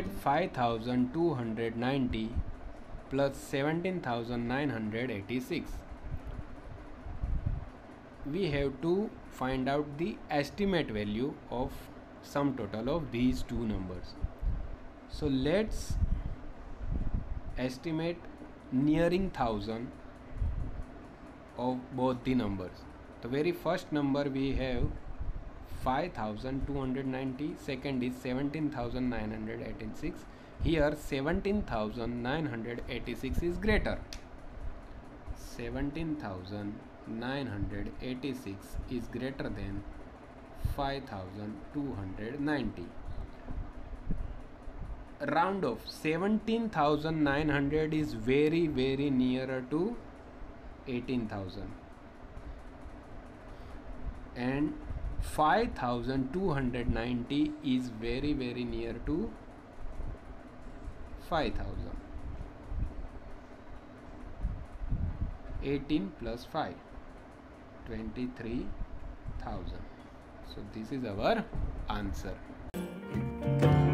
estimate 5290 plus 17,986. We have to find out the estimate value of sum total of these two numbers. So let's estimate nearing 1000 of both the numbers. The very first number we have 5290, second is 17,986. Here 17,986 is greater. 17,986 is greater than 5290. Round off. 17,900 is very nearer to 18,000, and 5290 is very near to 5,000. 18 plus 5, 23,000. So this is our answer.